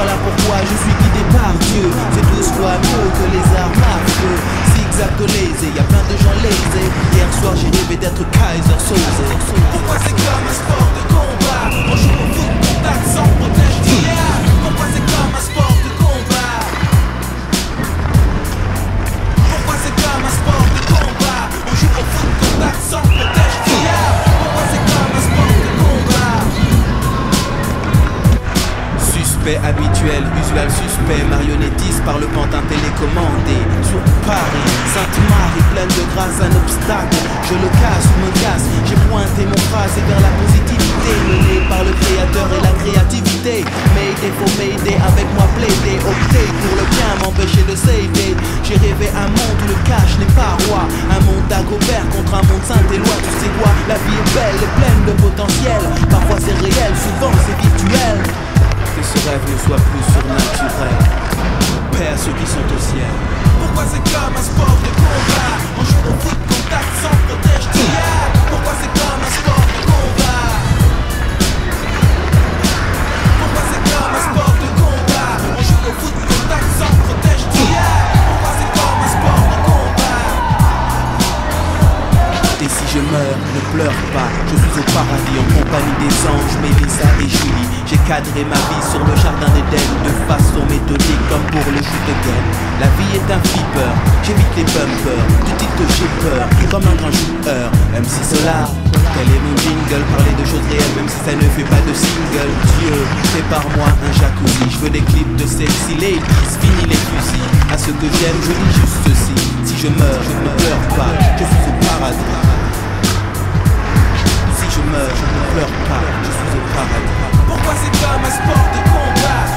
Voilà pourquoi je suis guidé par Dieu. C'est 12 fois mieux que les armes à feu. Zigzag lazy, y'a plein de gens lésés. Hier soir j'ai rêvé d'être Kaiser Soze. Pourquoi c'est comme un sport de combat? On joue au foot, contact sans protège d'hier. Pourquoi c'est comme un sport de combat? Pourquoi c'est comme un sport de combat? On joue au foot, contact sans protège d'hier. Pourquoi c'est comme un sport de combat? Suspect habituel, usual suspect, marionnettiste par le pantin télécommandé. Sur Paris, Sainte-Marie, pleine de grâce, un obstacle. Je le casse ou me casse, j'ai pointé mon phrase vers la positivité, menée par le créateur et la créativité. Mayday, faut m'aider, avec moi plaider, opter pour le bien, m'empêcher de s'aider. J'ai rêvé un monde où le cash n'est pas roi, un monde d'Agobert contre un monde Saint-Éloi. Tu sais quoi, la vie est belle et pleine de potentiel. Parfois c'est réel, souvent c'est virtuel. Que ce rêve ne soit plus surnaturel. Paix à ceux qui sont au ciel. Pourquoi c'est comme un sport de combat? On joue au foot, contact sans protège d'hier. Pourquoi c'est comme un sport de combat? Pourquoi c'est comme un sport de combat? On joue au foot, contact sans protège d'hier. Pourquoi c'est comme un sport de combat? Et si je meurs, ne pleure pas. Je suis au paradis en compagnie des anges, Mélissa et Julie. J'ai cadré ma vie sur le jardin d'Éden de façon méthodique comme pour le shoot again. La vie est un flipper, j'évite les bumpers. Du titre j'ai peur, comme un grand joueur. MC Solar, quel est mon jingle? Parler de choses réelles même si ça ne fait pas de single. Dieu, fais par moi un jacuzzi. Je veux des clips de sexy ladies, fini les fusils. À ce que j'aime, je dis juste ceci. Si je meurs, je ne pleure pas, je suis au paradis. Si je meurs, je ne pleure pas, je suis au paradis. Pourquoi c'est comme un sport de combat?